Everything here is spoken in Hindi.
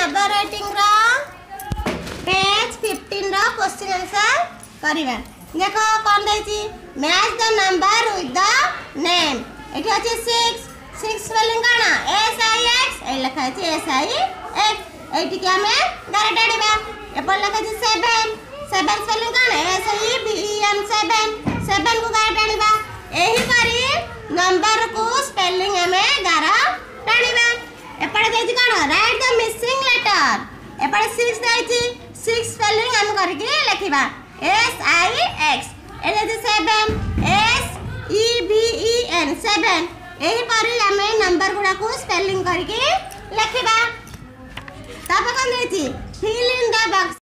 नंबर राइटिंग रा पेज 15 रा क्वेश्चन आंसर करिबा। देखो कोन दैछि match the number with the name. एठी अछि 6 स्पेलिंग काना S I X ए लिखा अछि S I X। एठी के हमें गारे डाडिबा। एपर लिखा अछि 7 स्पेलिंग काना S I B E N 7 को गारे डाडिबा। एही परी नंबर को स्पेलिंग हमें गारा डाडिबा। एपर दैछि काना राइट द मिसिंग लेटर। एपर 6 दैछि 6 स्पेलिंग हम करके लिखिबा S I X। A दैछि 7 S E B E N 7। एही परी हमें नंबर गुडा को स्पेलिंग करके लिखिबा। तापर कोन दैछि फिल इन द बॉक्स।